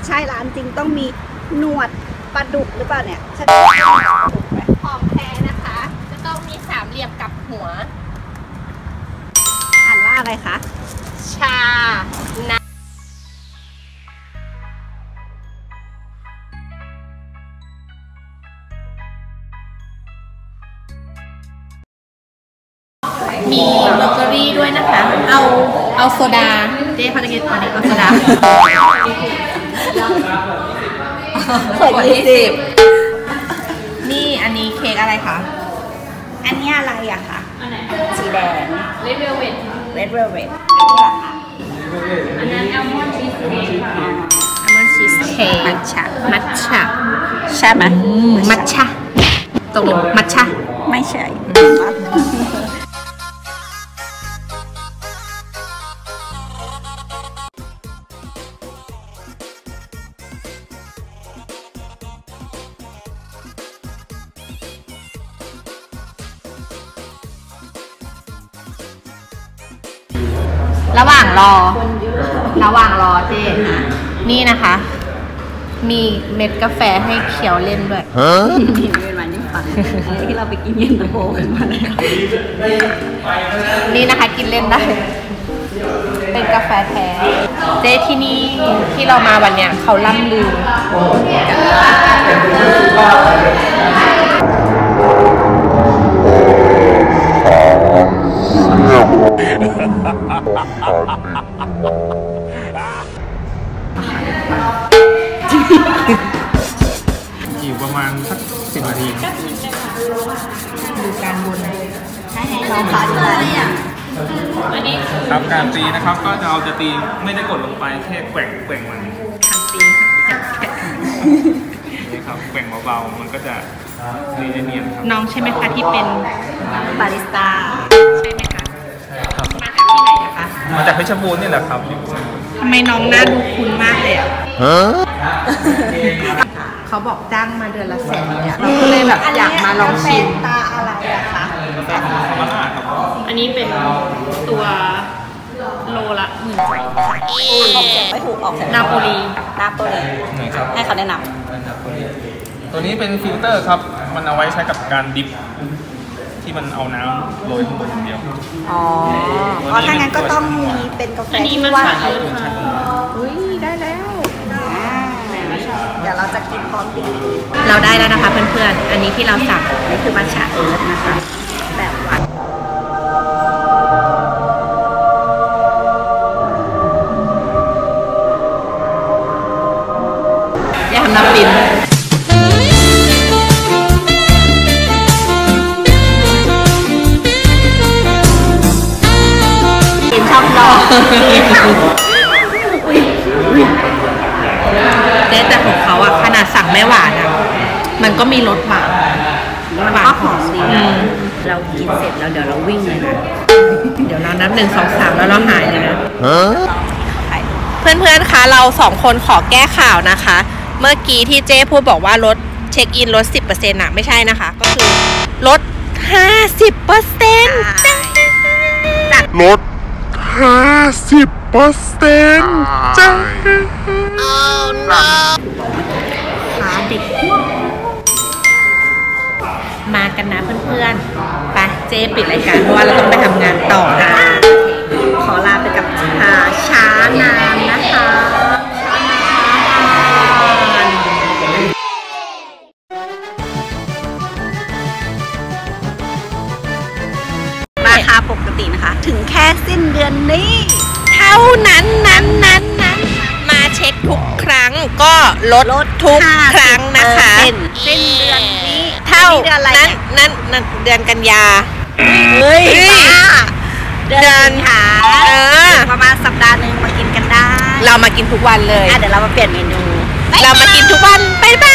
ใช่ร้านจริงต้องมีหนวดปลาดุกหรือเปล่าเนี่ยใช่ไหมของแท้นะคะจะต้องมีสามเหลี่ยมกับหัวอ่านว่าอะไรคะชานะมีเบเกอรี่ด้วยนะคะเอาโซดาเจ๊เขาจะกินตอนนี้เอาโซดาขวด20 นี่อันนี้เค้กอะไรคะอันนี้อะไรอะคะสีแดง Red Velvet Red Velvet นี่แหละค่ะอันนั้นอัลมอนด์ชีสเค้กค่ะอัลมอนด์ชีสเค้กมัทฉะใช่ไหมมัทฉะตรงมัทฉะไม่ใช่ระหว่างรอเจ๊นี่นะคะมีเม็ดกาแฟให้เคี้ยวเล่นด้วยมีเป็นวันนี้ฝันที่เราไปกินเย็นตาโฟกันมาแล้วนี่นะคะกินเล่นได้เป็นกาแฟแท้เจ๊ที่นี่ที่เรามาวันเนี้ยเขาล่ำลืออยู่ประมาณสัก10 นาทีดูการบนให้น้องพาดูอะไรอ่ะอันนี้ครับการตีนะครับก็จะเอาจะตีไม่ได้กดลงไปแค่แกว่งมันทำตีนี่ครับแกว่งเบาๆมันก็จะเนียนครับน้องใช่ไหมคะที่เป็นบาริสต้าใช่ไหมคะใช่ครับมาจากที่ไหนนะคะมาจากเพชรบูรณ์นี่แหละครับทำไมน้องหน้าดูคุ้นมากเลยอ่ะเขาบอกจ้างมาเดือนละ100,000เนี่ยเราก็เลยแบบอยากมาลองชิมตาอะไรอะคะอันนี้เป็นตัวโลละ10,000 ออกเสียงไม่ถูกออกเสียงนาโปลีให้เขาแนะนำตัวนี้เป็นฟิลเตอร์ครับมันเอาไว้ใช้กับการดิฟที่มันเอาน้ำโรยข้างบนอย่างเดียวอ๋อถ้างั้นก็ต้องมีเป็นกาแฟที่ว่าอุ้ยได้แล้วเดี๋ยวเราจะกินพร้อมกันเราได้แล้วนะคะเพื่อนๆอันนี้ที่เราสั่งนี่คือมัทฉะเอิร์ธนะคะแบบหวานอย่าทำน้ำปิ่นชอบรอแต่ของเขาอะขนาดสั่งไม่หวานอะมันก็มีรสหวานก็หอมดีเรากินเสร็จแล้วเดี๋ยวเราวิ่งเลยนะเดี๋ยวเรานับ1 2 3แล้วเราหายเลยนะเพื่อนๆคะเรา2 คนขอแก้ข่าวนะคะเมื่อกี้ที่เจ้พูดบอกว่าลดเช็คอินลด 10% อะไม่ใช่นะคะก็คือลด 50% จากลด 50% จ้าขาเด็กมากันนะเพื่อนๆไปเจ๊ปิดรายการเพราะว่าเราต้องไปทำงานต่อนะขอลาไปกับช้านานนะคะราคาปกตินะคะถึงแค่สิ้นเดือนนี้เท่านั้นมาเช็คทุกครั้งก็ลดทุกครั้งนะคะสิ้นเดือนนี้เท่านั้นเดือนกันยาเฮ้ยเดือนหาประมาณสัปดาห์นึงมากินกันได้เรามากินทุกวันเลยเดี๋ยวเรามาเปลี่ยนเมนูเรามากินทุกวันบ๊ายบาย